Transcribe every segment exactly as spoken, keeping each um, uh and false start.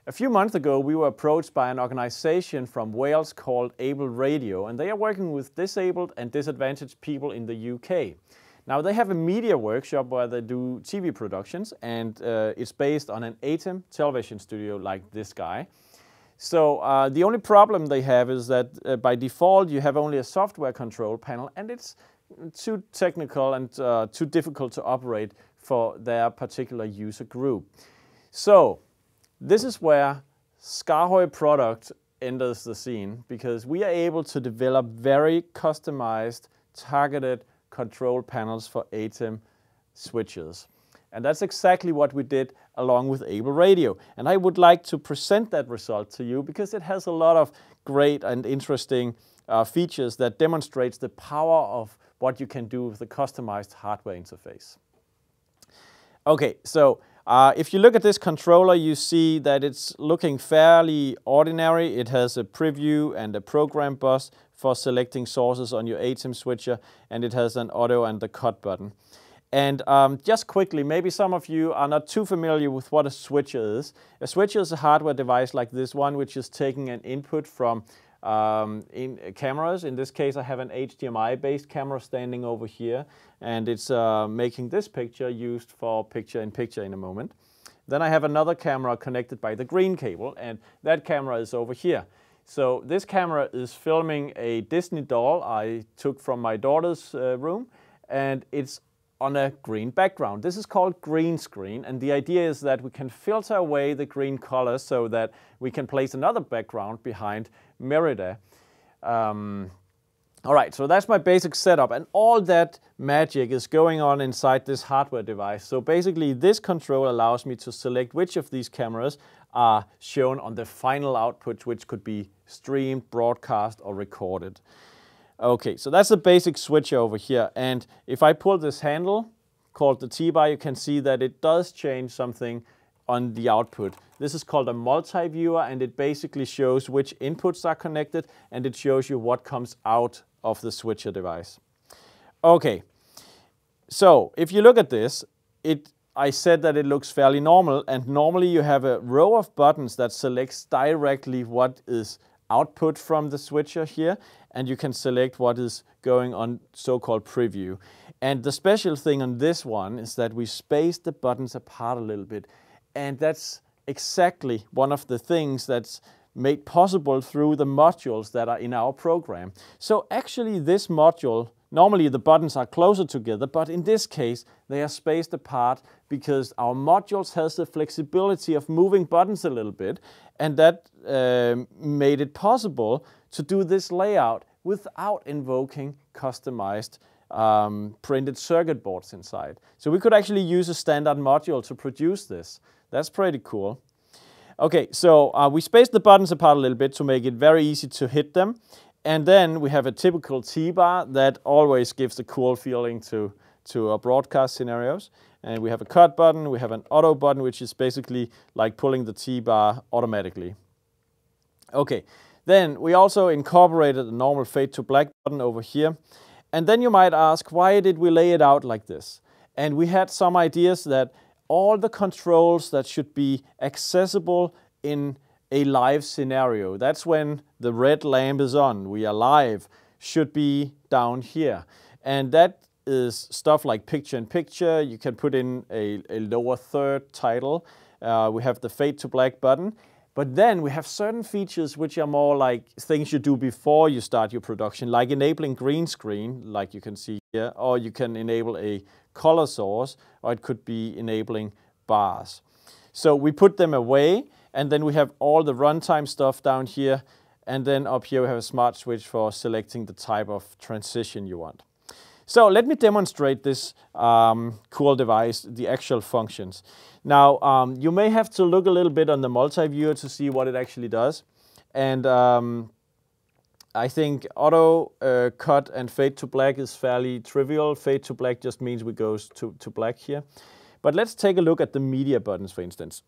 A few months ago, we were approached by an organization from Wales called Able Radio, and they are working with disabled and disadvantaged people in the U K. Now, they have a media workshop where they do T V productions, and uh, it's based on an ATEM television studio like this guy. So uh, the only problem they have is that uh, by default, you have only a software control panel, and it's too technical and uh, too difficult to operate for their particular user group. So this is where SKAARHOJ product enters the scene, because we are able to develop very customized, targeted control panels for ATEM switches. And that's exactly what we did along with Able Radio. And I would like to present that result to you because it has a lot of great and interesting uh, features that demonstrates the power of what you can do with the customized hardware interface. Okay, so Uh, if you look at this controller, you see that it's looking fairly ordinary. It has a preview and a program bus for selecting sources on your ATEM switcher, and it has an auto and the cut button. And um, just quickly, maybe some of you are not too familiar with what a switcher is. A switcher is a hardware device like this one, which is taking an input from um, in cameras. In this case, I have an H D M I-based camera standing over here, and it's uh, making this picture used for picture-in-picture in a moment. Then I have another camera connected by the green cable, and that camera is over here. So this camera is filming a Disney doll I took from my daughter's uh, room, and it's on a green background. This is called green screen, and the idea is that we can filter away the green colors so that we can place another background behind Merida. Um, all right, so that's my basic setup, and all that magic is going on inside this hardware device. So basically this control allows me to select which of these cameras are shown on the final output, which could be streamed, broadcast, or recorded. Okay, so that's the basic switch over here, and if I pull this handle called the T-bar, you can see that it does change something on the output. This is called a multi-viewer, and it basically shows which inputs are connected, and it shows you what comes out of the switcher device. Okay, so if you look at this, it I said that it looks fairly normal, and normally you have a row of buttons that selects directly what is output from the switcher here, and you can select what is going on so-called preview. And the special thing on this one is that we space the buttons apart a little bit, and that's exactly one of the things that's made possible through the modules that are in our program. So actually this module, normally the buttons are closer together, but in this case they are spaced apart because our modules has the flexibility of moving buttons a little bit, and that uh, made it possible to do this layout without invoking customized um, printed circuit boards inside. So we could actually use a standard module to produce this. That's pretty cool. Okay, so uh, we spaced the buttons apart a little bit to make it very easy to hit them. And then we have a typical T-bar that always gives a cool feeling to, to our broadcast scenarios. And we have a cut button, we have an auto button, which is basically like pulling the T-bar automatically. Okay, then we also incorporated a normal fade to black button over here. And then you might ask, why did we lay it out like this? And we had some ideas that all the controls that should be accessible in a live scenario, that's when the red lamp is on, we are live, should be down here. And that is stuff like picture-in-picture. You can put in a, a lower third title. Uh, we have the fade to black button. But then we have certain features which are more like things you do before you start your production, like enabling green screen, like you can see here, or you can enable a color source, or it could be enabling bars. So we put them away, and then we have all the runtime stuff down here, and then up here we have a smart switch for selecting the type of transition you want. So let me demonstrate this um, cool device, the actual functions. Now, um, you may have to look a little bit on the multi-viewer to see what it actually does. And um, I think auto, uh, cut, and fade to black is fairly trivial. Fade to black just means we go to, to black here. But let's take a look at the media buttons, for instance.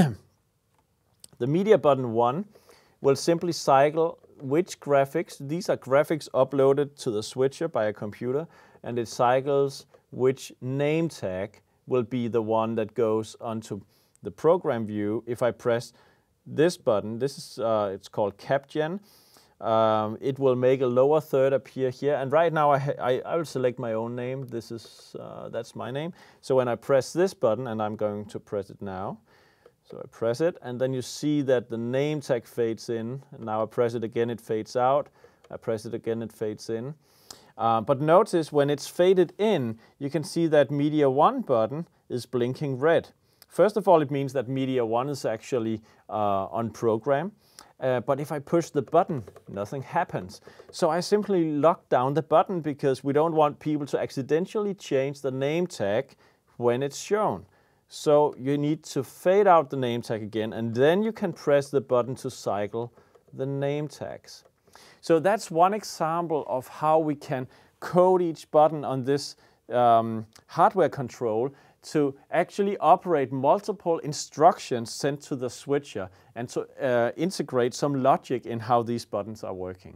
The media button one will simply cycle which graphics, these are graphics uploaded to the switcher by a computer, and it cycles which name tag will be the one that goes onto the program view if I press this button, this is uh, it's called CapGen. Um, it will make a lower third appear here, and right now I, I, I will select my own name. This is uh, that's my name. So when I press this button, and I'm going to press it now, so I press it, and then you see that the name tag fades in. And now I press it again, it fades out. I press it again, it fades in. Uh, but notice when it's faded in, you can see that Media one button is blinking red. First of all, it means that Media one is actually uh, on program. Uh, but if I push the button, nothing happens. So I simply lock down the button because we don't want people to accidentally change the name tag when it's shown. So you need to fade out the name tag again, and then you can press the button to cycle the name tags. So that's one example of how we can code each button on this um, hardware control to actually operate multiple instructions sent to the switcher and to uh, integrate some logic in how these buttons are working.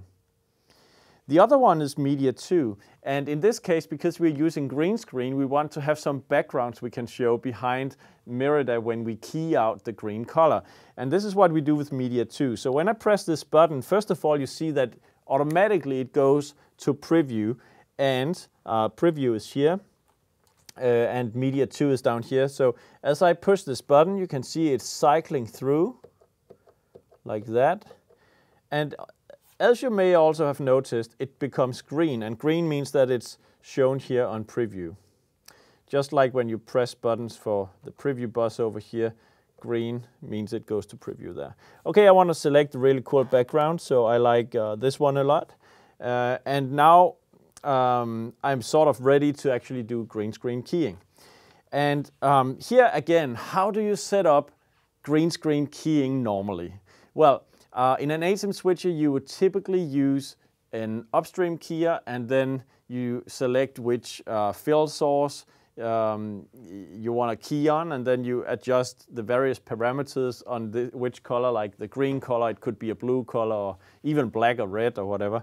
The other one is Media two, and in this case, because we're using green screen, we want to have some backgrounds we can show behind Merida when we key out the green color. And this is what we do with Media two. So when I press this button, first of all, you see that automatically it goes to preview, and uh, preview is here. Uh, and Media two is down here. So as I push this button, you can see it's cycling through like that. And as you may also have noticed, it becomes green, and green means that it's shown here on preview. Just like when you press buttons for the preview bus over here, green means it goes to preview there. Okay, I want to select a really cool background, so I like uh, this one a lot. Uh, and now Um, I'm sort of ready to actually do green screen keying. And um, here again, how do you set up green screen keying normally? Well, uh, in an ATEM switcher, you would typically use an upstream keyer, and then you select which uh, fill source um, you want to key on, and then you adjust the various parameters on the, which color, like the green color, it could be a blue color, or even black or red or whatever.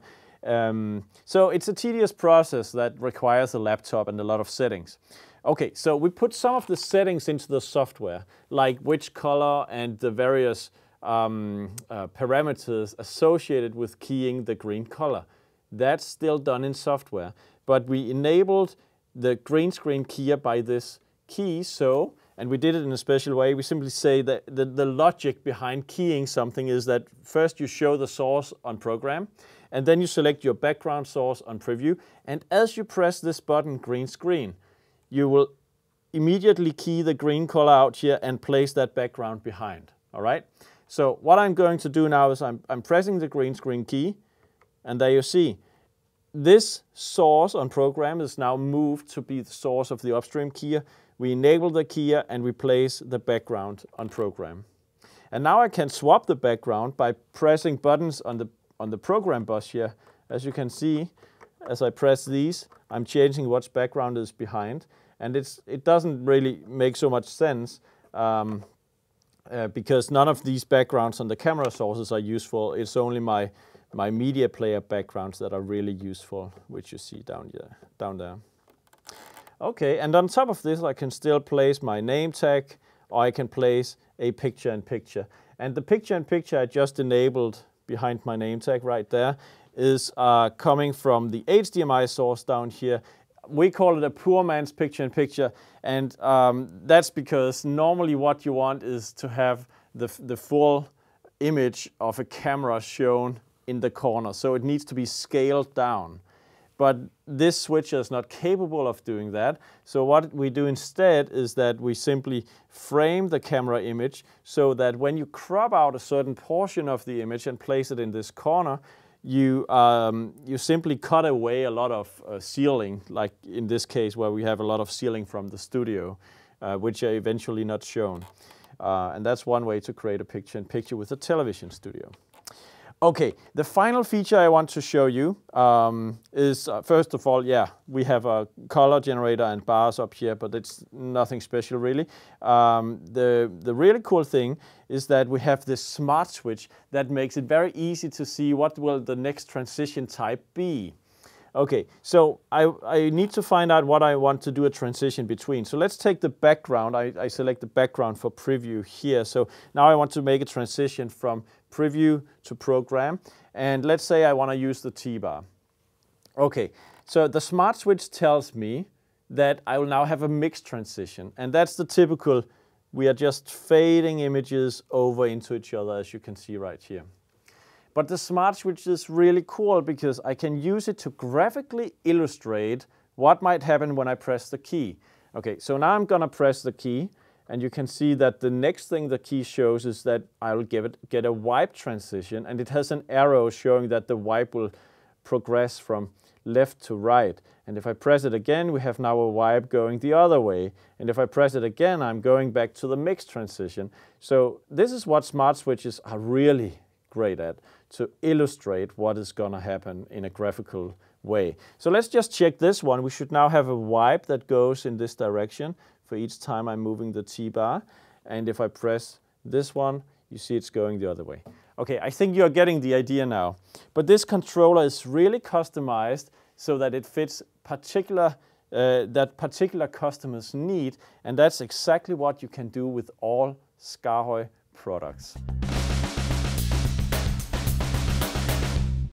Um, so it's a tedious process that requires a laptop and a lot of settings. Okay, so we put some of the settings into the software, like which color and the various um, uh, parameters associated with keying the green color. That's still done in software, but we enabled the green screen keyer by this key, so, and we did it in a special way. We simply say that the, the logic behind keying something is that first you show the source on program, and then you select your background source on preview, and as you press this button, green screen, you will immediately key the green color out here and place that background behind, all right? So what I'm going to do now is I'm, I'm pressing the green screen key, and there you see, this source on program is now moved to be the source of the upstream keyer. We enable the keyer and we place the background on program. And now I can swap the background by pressing buttons on the on the program bus here. As you can see, as I press these, I'm changing what background is behind, and it's it doesn't really make so much sense um, uh, because none of these backgrounds on the camera sources are useful. It's only my my media player backgrounds that are really useful, which you see down here, down there. Okay, and on top of this, I can still place my name tag, or I can place a picture-in-picture. And the picture-in-picture I just enabled behind my name tag right there is uh, coming from the H D M I source down here. We call it a poor man's picture-in-picture, and um, that's because normally what you want is to have the, the full image of a camera shown in the corner, so it needs to be scaled down. But this switcher is not capable of doing that, so what we do instead is that we simply frame the camera image so that when you crop out a certain portion of the image and place it in this corner, you, um, you simply cut away a lot of uh, sealing, like in this case where we have a lot of sealing from the studio, uh, which are eventually not shown. Uh, and that's one way to create a picture-in-picture with a television studio. Okay, the final feature I want to show you um, is, uh, first of all, yeah, we have a color generator and bars up here, but it's nothing special really. Um, the, the really cool thing is that we have this smart switch that makes it very easy to see what will the next transition type be. Okay, so I, I need to find out what I want to do a transition between. So let's take the background. I, I select the background for preview here. So now I want to make a transition from preview to program. And let's say I want to use the T-bar. Okay, so the smart switch tells me that I will now have a mixed transition. And that's the typical, we are just fading images over into each other, as you can see right here. But the smart switch is really cool because I can use it to graphically illustrate what might happen when I press the key. Okay, so now I'm gonna press the key, and you can see that the next thing the key shows is that I will give it, get a wipe transition, and it has an arrow showing that the wipe will progress from left to right. And if I press it again, we have now a wipe going the other way. And if I press it again, I'm going back to the mixed transition. So this is what smart switches are really great at, to illustrate what is gonna happen in a graphical way. So let's just check this one. We should now have a wipe that goes in this direction for each time I'm moving the T-bar. And if I press this one, you see it's going the other way. Okay, I think you're getting the idea now. But this controller is really customized so that it fits particular, uh, that particular customer's need, and that's exactly what you can do with all SKAARHOJ products.